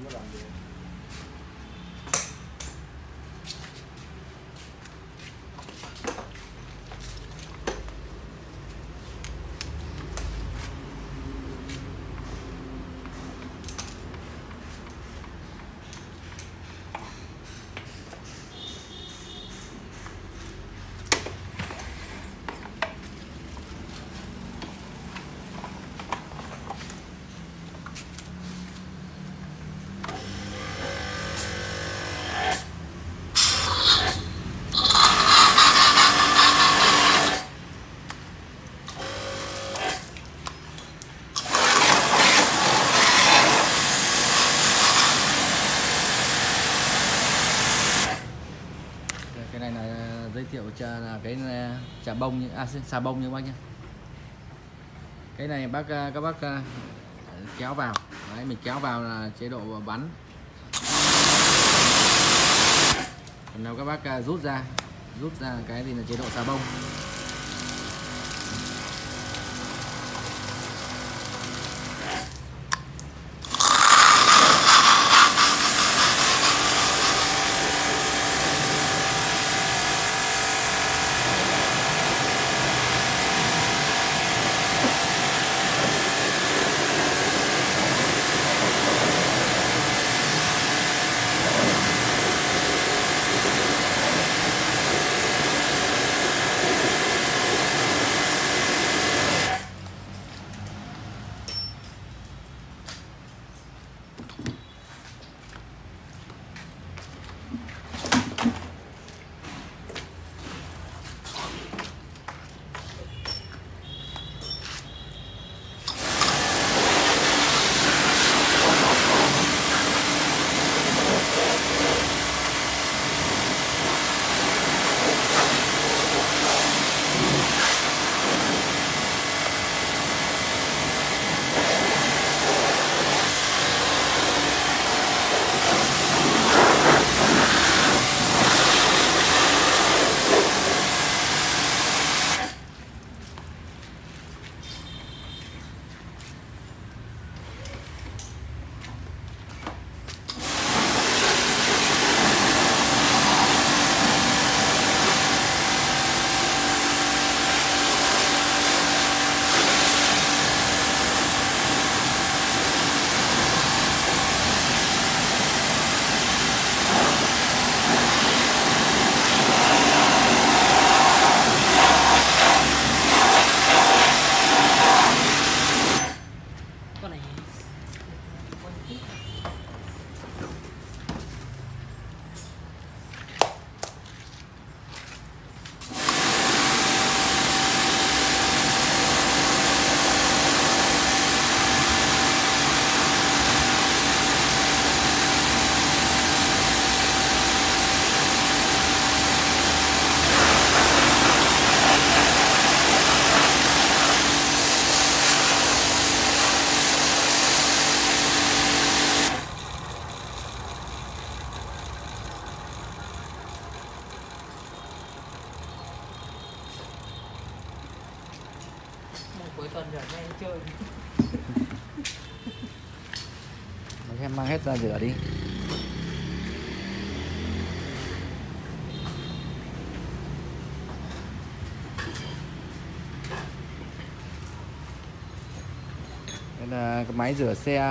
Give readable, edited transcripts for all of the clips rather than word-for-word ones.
em mới làm được. Cái này là giới thiệu là cái chà bông xà bông như bác nhé. Cái này các bác kéo vào. Đấy, mình kéo vào là chế độ bắn. Còn nếu các bác rút ra cái thì là chế độ xà bông. Cuối tuần rửa nhanh chơi. Em mang hết ra rửa đi. Đây là cái máy rửa xe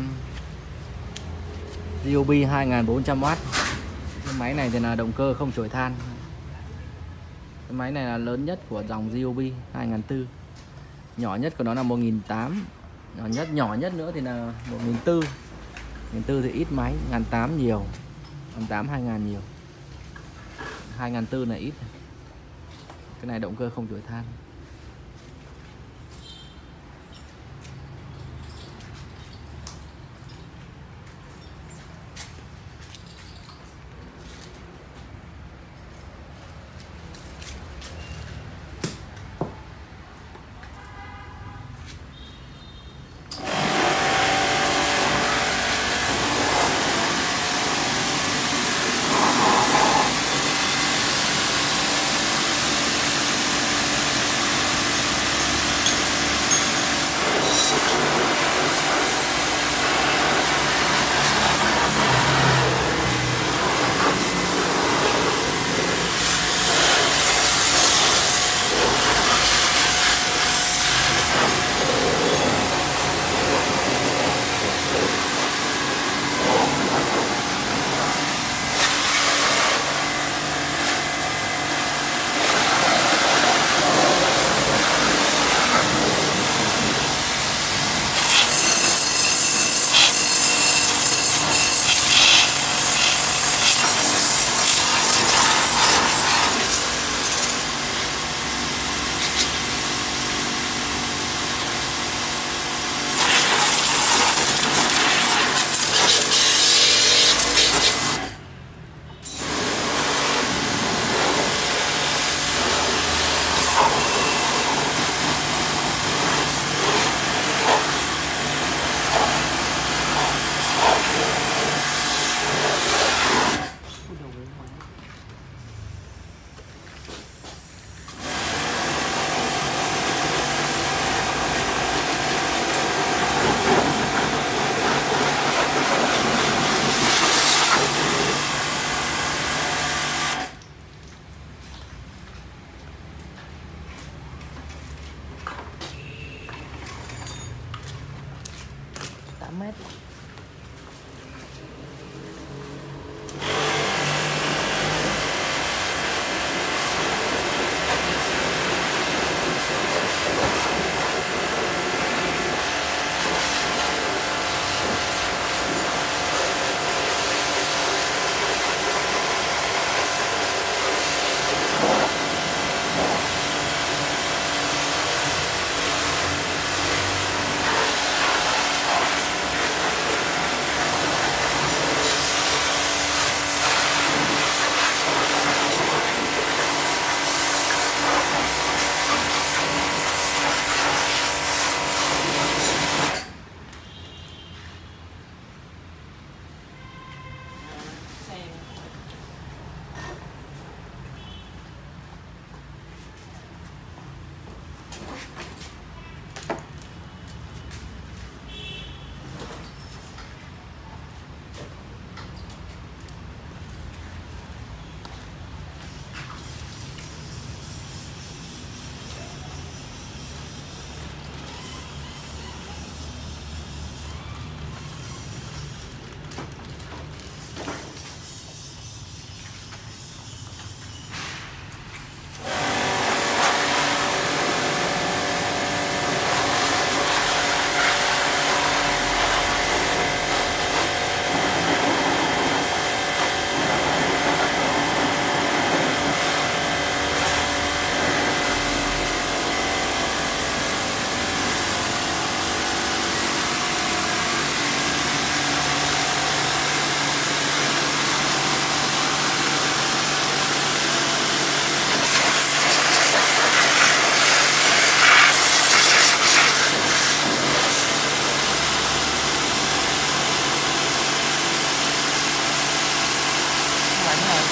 Ryobi 2400W. Cái máy này thì là động cơ không chổi than. Cái máy này là lớn nhất của dòng Ryobi 2004. Nhỏ nhất của nó là 1800. Nhỏ nhất nữa thì là 1400. 1400 thì ít máy, 1800 nhiều. 1800 2000 nhiều. 2004 là ít. Cái này động cơ không chổi than.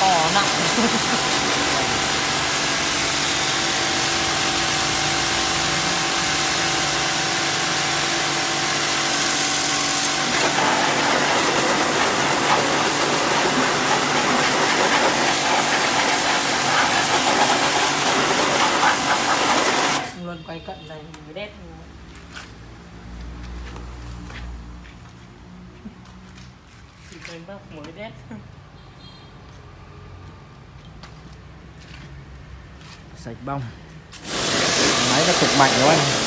to nặng. Luôn quay cận này mới đét. Chỉ quên bác mới đét. Sạch bong. Máy nó cực mạnh đúng không anh?